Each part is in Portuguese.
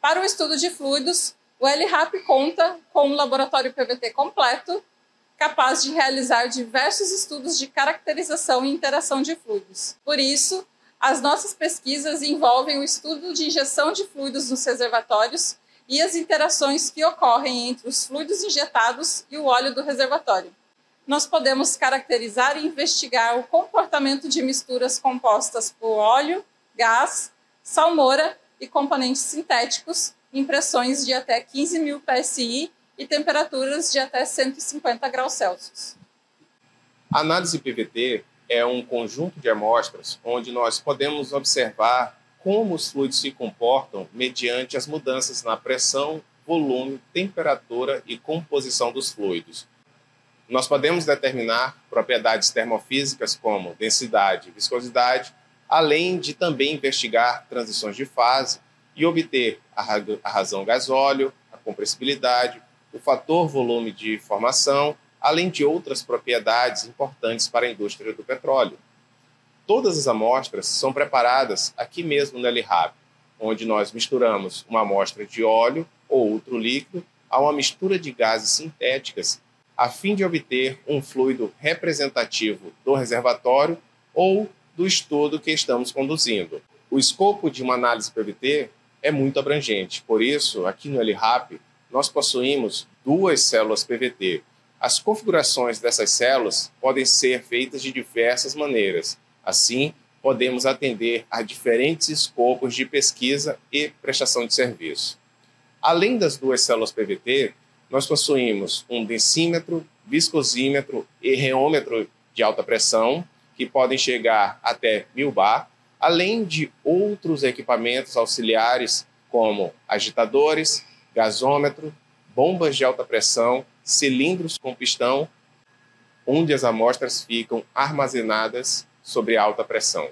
Para o estudo de fluidos, o LRAP conta com um laboratório PVT completo, capaz de realizar diversos estudos de caracterização e interação de fluidos. Por isso, as nossas pesquisas envolvem o estudo de injeção de fluidos nos reservatórios e as interações que ocorrem entre os fluidos injetados e o óleo do reservatório. Nós podemos caracterizar e investigar o comportamento de misturas compostas por óleo, gás, salmoura e componentes sintéticos em pressões de até 15.000 psi e temperaturas de até 150 graus Celsius. A análise PVT é um conjunto de amostras onde nós podemos observar como os fluidos se comportam mediante as mudanças na pressão, volume, temperatura e composição dos fluidos. Nós podemos determinar propriedades termofísicas como densidade e viscosidade, além de também investigar transições de fase e obter a razão gás-óleo, a compressibilidade, o fator volume de formação, além de outras propriedades importantes para a indústria do petróleo. Todas as amostras são preparadas aqui mesmo no LRAP, onde nós misturamos uma amostra de óleo ou outro líquido a uma mistura de gases sintéticas, a fim de obter um fluido representativo do reservatório ou do estudo que estamos conduzindo. O escopo de uma análise PVT é muito abrangente, por isso, aqui no LRAP, nós possuímos 2 células PVT. As configurações dessas células podem ser feitas de diversas maneiras. Assim, podemos atender a diferentes escopos de pesquisa e prestação de serviço. Além das 2 células PVT, nós possuímos um densímetro, viscosímetro e reômetro de alta pressão, que podem chegar até 1000 bar, além de outros equipamentos auxiliares como agitadores, gasômetro, bombas de alta pressão, cilindros com pistão, onde as amostras ficam armazenadas sob alta pressão.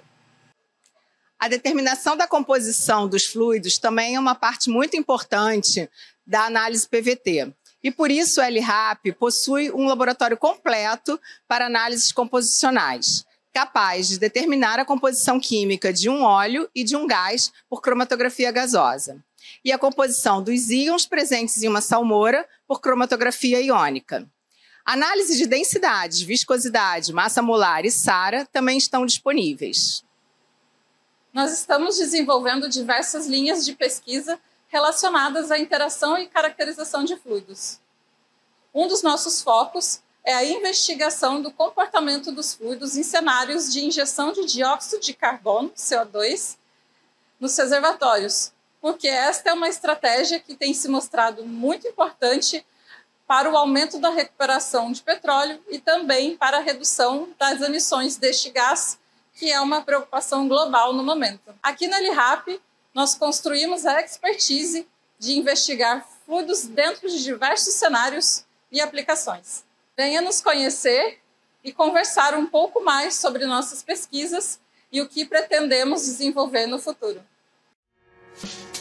A determinação da composição dos fluidos também é uma parte muito importante da análise PVT. E por isso o LRAP possui um laboratório completo para análises composicionais, capaz de determinar a composição química de um óleo e de um gás por cromatografia gasosa, e a composição dos íons presentes em uma salmoura por cromatografia iônica. Análise de densidade, viscosidade, massa molar e SARA também estão disponíveis. Nós estamos desenvolvendo diversas linhas de pesquisa relacionadas à interação e caracterização de fluidos. Um dos nossos focos é a investigação do comportamento dos fluidos em cenários de injeção de dióxido de carbono, CO2, nos reservatórios, porque esta é uma estratégia que tem se mostrado muito importante para o aumento da recuperação de petróleo e também para a redução das emissões deste gás, que é uma preocupação global no momento. Aqui na LRAP, nós construímos a expertise de investigar fluidos dentro de diversos cenários e aplicações. Venha nos conhecer e conversar um pouco mais sobre nossas pesquisas e o que pretendemos desenvolver no futuro.